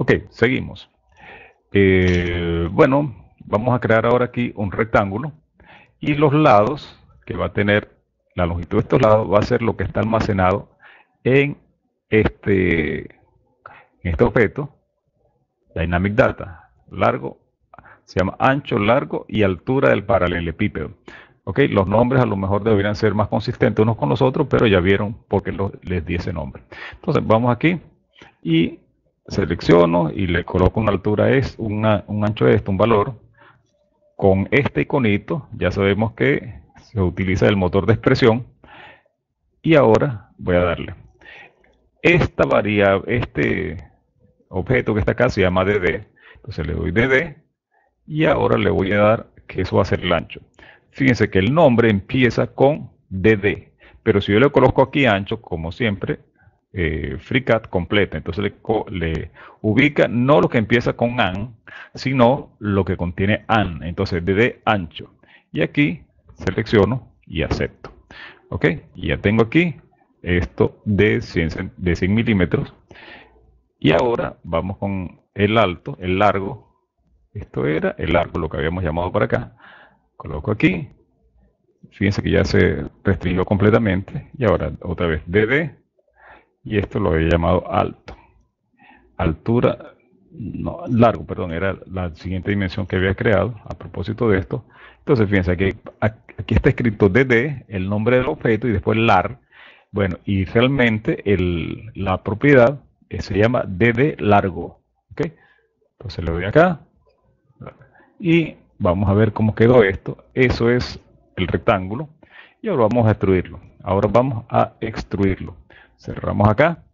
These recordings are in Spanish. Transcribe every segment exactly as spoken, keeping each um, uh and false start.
Ok, seguimos. Eh, bueno, vamos a crear ahora aquí un rectángulo y los lados que va a tener, la longitud de estos lados va a ser lo que está almacenado en este, en este objeto, Dynamic Data, largo, se llama ancho, largo y altura del paralelepípedo. Ok, los nombres a lo mejor deberían ser más consistentes unos con los otros, pero ya vieron por qué lo- les di ese nombre. Entonces vamos aquí y selecciono y le coloco una altura es una, un ancho de esto, un valor. Con este iconito ya sabemos que se utiliza el motor de expresión y ahora voy a darle. Esta variable, este objeto que está acá se llama dd. Entonces le doy dd y ahora le voy a dar que eso va a ser el ancho. Fíjense que el nombre empieza con dd, pero si yo le coloco aquí ancho, como siempre, eh, FreeCAD completa, entonces le, le ubica no lo que empieza con an, sino lo que contiene an, entonces dd ancho. Y aquí selecciono y acepto. Ok, y ya tengo aquí esto de cien, de cien milímetros. Y ahora vamos con el alto, el largo. Esto era el largo, lo que habíamos llamado para acá. Coloco aquí. Fíjense que ya se restringió completamente. Y ahora otra vez dd. Y esto lo había llamado alto. Altura, no, largo, perdón, era la siguiente dimensión que había creado a propósito de esto. Entonces fíjense que aquí está escrito dd, el nombre del objeto y después lar. Bueno, y realmente el, la propiedad eh, se llama dd largo. ¿Ok? Entonces le doy acá y vamos a ver cómo quedó esto. Eso es el rectángulo y ahora vamos a extruirlo. Ahora vamos a extruirlo. Cerramos acá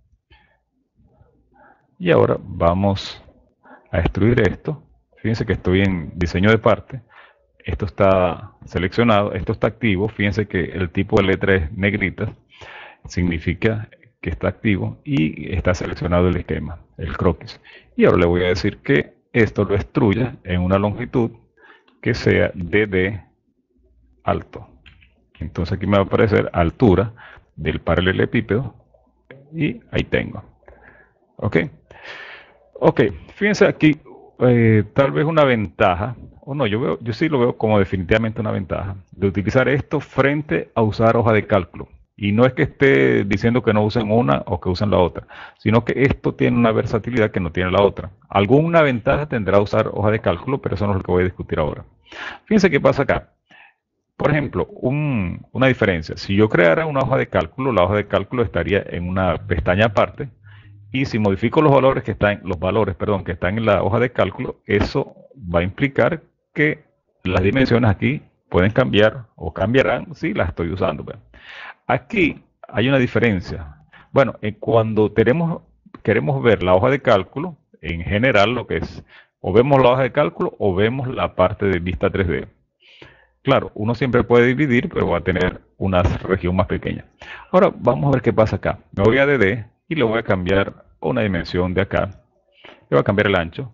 y ahora vamos a extruir esto. Fíjense que estoy en diseño de parte. Esto está seleccionado, esto está activo. Fíjense que el tipo de letra es negrita, significa que está activo y está seleccionado el esquema, el croquis. Y ahora le voy a decir que esto lo extruya en una longitud que sea dd alto. Entonces aquí me va a aparecer altura del paralelepípedo y ahí tengo. ¿Ok? Ok, fíjense aquí, eh, tal vez una ventaja, o no, yo, veo, yo sí lo veo como definitivamente una ventaja, de utilizar esto frente a usar hoja de cálculo. Y no es que esté diciendo que no usen una o que usen la otra, sino que esto tiene una versatilidad que no tiene la otra. Alguna ventaja tendrá usar hoja de cálculo, pero eso no es lo que voy a discutir ahora. Fíjense qué pasa acá. Por ejemplo, un- una diferencia. Si yo creara una hoja de cálculo, la hoja de cálculo estaría en una pestaña aparte y si modifico los valores que están, los valores, perdón, que están en la hoja de cálculo, eso va a implicar que las dimensiones aquí pueden cambiar o cambiarán si las estoy usando. Pues. Aquí hay una diferencia. Bueno, eh, cuando tenemos, queremos ver la hoja de cálculo, en general lo que es, o vemos la hoja de cálculo o vemos la parte de vista tres D. Claro, uno siempre puede dividir, pero va a tener una región más pequeña. Ahora vamos a ver qué pasa acá. Me voy a dd y le voy a cambiar una dimensión de acá. Le voy a cambiar el ancho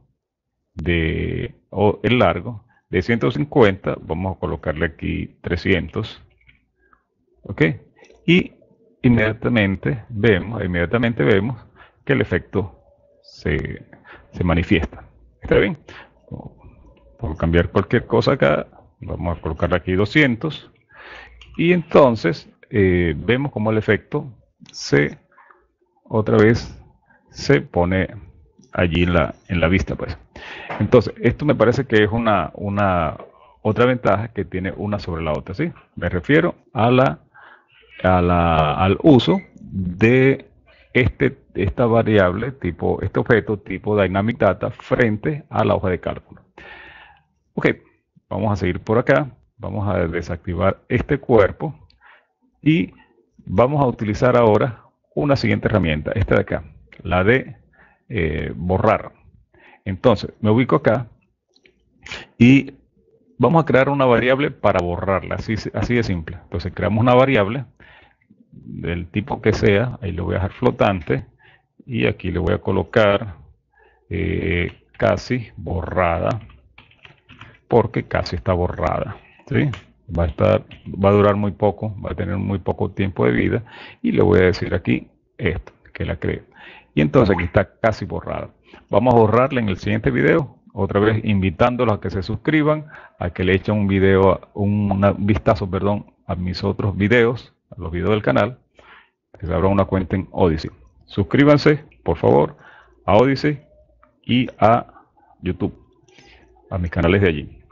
de, o el largo de ciento cincuenta. Vamos a colocarle aquí trescientos. ¿Ok? Y inmediatamente vemos, inmediatamente vemos que el efecto se, se manifiesta. ¿Está bien? Por cambiar cualquier cosa acá, vamos a colocarle aquí doscientos y entonces eh, vemos como el efecto se otra vez se pone allí en la, en la vista pues. Entonces esto me parece que es una, una otra ventaja que tiene una sobre la otra, ¿sí? Me refiero a la, a la, al uso de este, esta variable tipo, este objeto tipo Dynamic Data frente a la hoja de cálculo. Ok, vamos a seguir por acá. Vamos a desactivar este cuerpo y vamos a utilizar ahora una siguiente herramienta, esta de acá, la de eh, borrar. Entonces, me ubico acá y vamos a crear una variable para borrarla, así, así de simple. Entonces, creamos una variable del tipo que sea, ahí le voy a dejar flotante y aquí le voy a colocar eh, casi borrada porque casi está borrada. ¿Sí? Va a estar, va a durar muy poco, va a tener muy poco tiempo de vida y le voy a decir aquí esto, que la cree. Y entonces aquí está casi borrada. Vamos a ahorrarle en el siguiente video, otra vez invitándolos a que se suscriban, a que le echen un video, un, una- un vistazo, perdón, a mis otros videos, a los videos del canal, que se abran una cuenta en Odyssey. Suscríbanse, por favor, a Odyssey y a YouTube, a mis canales de allí.